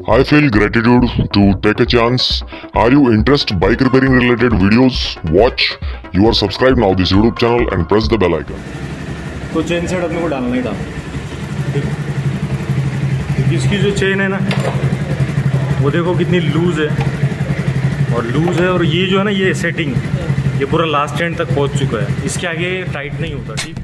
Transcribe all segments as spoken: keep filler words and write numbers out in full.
I feel gratitude to take a chance. Are you interested bike repairing related videos? Watch. You are subscribed now this YouTube channel and press the bell icon. तो चेन सेट अपने को डालना ही था। इसकी जो चेन है ना वो देखो कितनी लूज है और लूज है और ये जो है ना ये सेटिंग ये पूरा लास्ट एंड तक पहुंच चुका है। इसके आगे टाइट नहीं होता। ठीक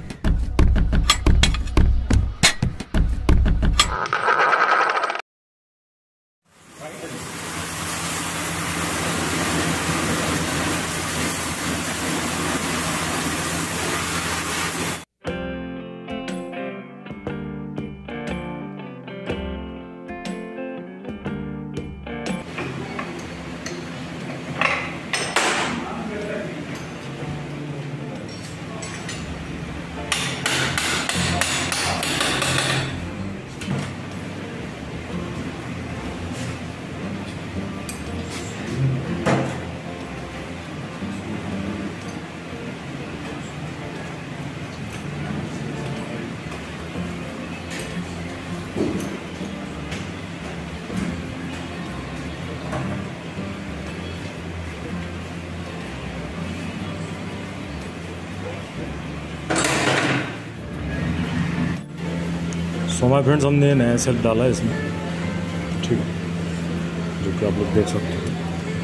सो माय फ्रेंड्स, हमने नया सेट डाला है इसमें। ठीक है, जो कि आप लोग देख सकते हैं।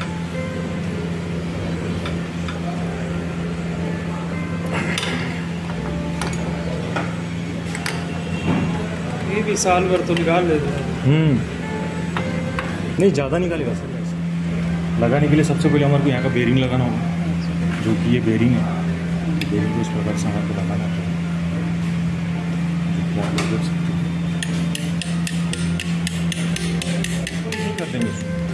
ये भी साल भर तो निकाल लेते हैं। हम्म नहीं ज़्यादा निकालेगा सर। लगाने के लिए सबसे पहले हमारे को यहाँ का बेरिंग लगाना होगा, जो कि ये बेरिंग है। बेरिंग को इस प्रकार से हमारे को लगाना है, जो कि आप लोग देख सकते हैं। कर देंगे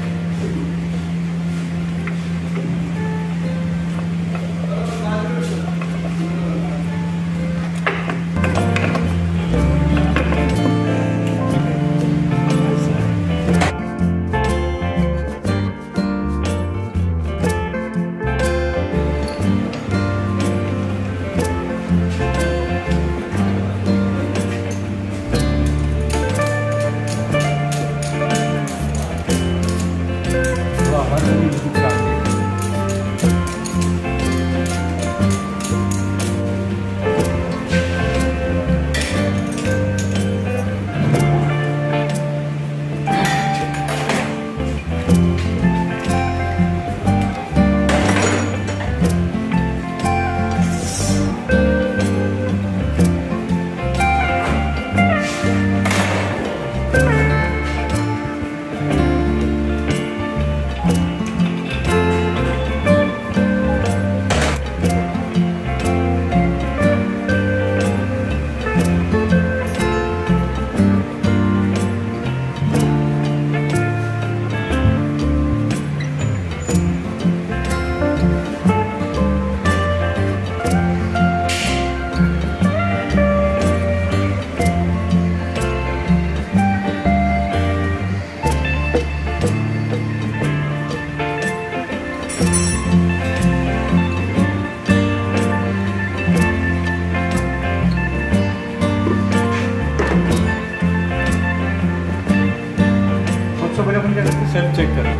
सेल्फ चेक करें।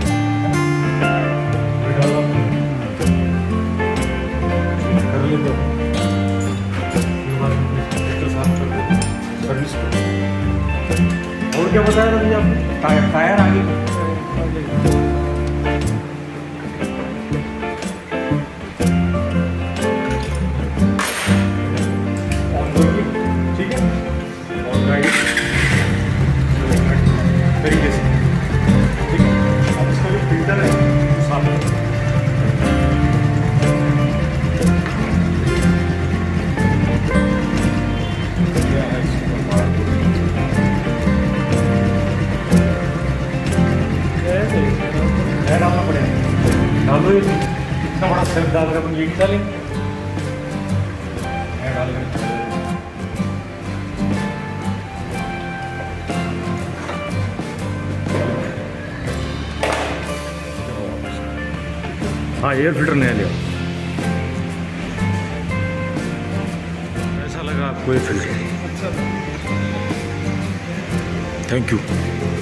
कर लेते हो सर्विस और क्या बताया था भैया आपने? टायर टायर आगे ठीक है और राइट तरीके से। फिल्टर है सामने डालना पड़ेगा। डालो ये इतना बड़ा सेल्फ डाल कर अपन ये डालेंगे डाल हाँ एयर फिल्टर नया लिया। कैसा लगा आपको ये फिल्टर? अच्छा, थैंक यू।